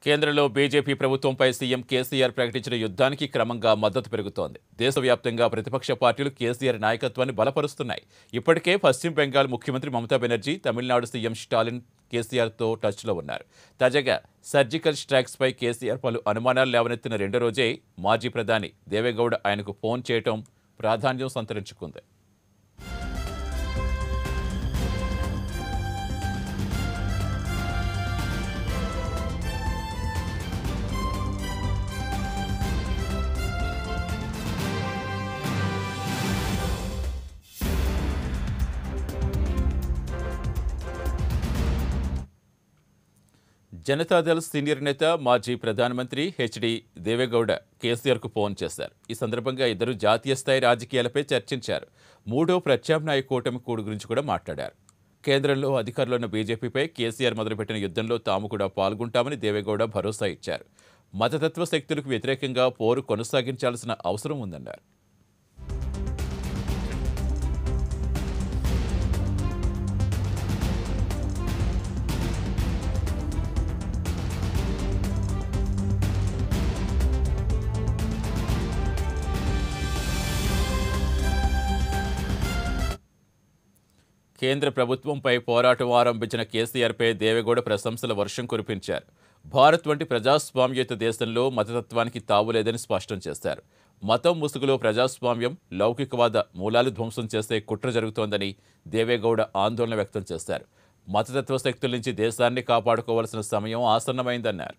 కేంద్రంలో బీజేపీ ప్రభుత్వంపై సీఎం కేసీఆర్ ప్రకటించిన యుద్ధానికి క్రమంగా మద్దతు పెరుగుతోంది. దేశవ్యాప్తంగా ప్రతిపక్ష పార్టీలు కేసీఆర్ నాయకత్వాన్ని బలపరుస్తున్నాయి. ఇప్పటికే పశ్చిమ బెంగాల్ ముఖ్యమంత్రి మమతా బెనర్జీ, తమిళనాడు సీఎం స్టాలిన్ కేసీఆర్తో టచ్లో ఉన్నారు. తాజాగా సర్జికల్ స్ట్రైక్స్పై కేసీఆర్ పలు అనుమానాలు లేవనెత్తిన రెండో రోజే మాజీ ప్రధాని దేవేగౌడ ఆయనకు ఫోన్ చేయడం ప్రాధాన్యం సంతరించుకుంది. జనతాదళ్ సీనియర్ నేత మాజీ ప్రధానమంత్రి హెచ్డి దేవేగౌడ కేసీఆర్కు ఫోన్ చేశారు. ఈ సందర్భంగా ఇద్దరు జాతీయ స్థాయి రాజకీయాలపై చర్చించారు. మూడో ప్రత్యామ్నాయ కూటమి గురించి కూడా మాట్లాడారు. కేంద్రంలో అధికారంలో ఉన్న బీజేపీపై కేసీఆర్ మొదలుపెట్టిన యుద్ధంలో తాము కూడా పాల్గొంటామని దేవేగౌడ భరోసా ఇచ్చారు. మతతత్వ శక్తులకు వ్యతిరేకంగా పోరు కొనసాగించాల్సిన అవసరం ఉందన్నారు. కేంద్ర ప్రభుత్వంపై పోరాటం ఆరంభించిన కేసీఆర్పై దేవేగౌడ ప్రశంసల వర్షం కురిపించారు. భారత్ వంటి ప్రజాస్వామ్యేత దేశంలో మతతత్వానికి తావులేదని స్పష్టం చేశారు. మతం ముసుగులో ప్రజాస్వామ్యం, లౌకికవాద మూలాలు ధ్వంసం చేసే కుట్ర జరుగుతోందని దేవేగౌడ ఆందోళన వ్యక్తం చేశారు. మతతత్వ శక్తుల నుంచి దేశాన్ని కాపాడుకోవాల్సిన సమయం ఆసన్నమైందన్నారు.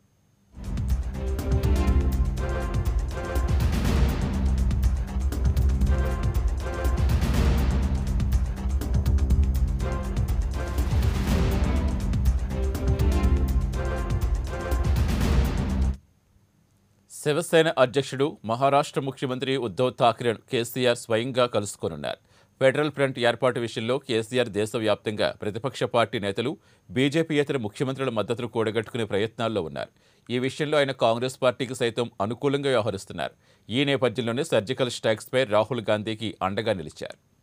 శివసేన అధ్యక్షుడు, మహారాష్ట్ర ముఖ్యమంత్రి ఉద్ధవ్ ఠాక్రేను కేసీఆర్ స్వయంగా కలుసుకోనున్నారు. ఫెడరల్ ఫ్రంట్ ఏర్పాటు విషయంలో కేసీఆర్ దేశవ్యాప్తంగా ప్రతిపక్ష పార్టీ నేతలు, బీజేపీయేతర ముఖ్యమంత్రుల మద్దతును కూడగట్టుకునే ప్రయత్నాల్లో ఉన్నారు. ఈ విషయంలో ఆయన కాంగ్రెస్ పార్టీకి సైతం అనుకూలంగా వ్యవహరిస్తున్నారు. ఈ నేపథ్యంలోనే సర్జికల్ స్ట్రైక్స్పై రాహుల్ గాంధీకి అండగా నిలిచారు.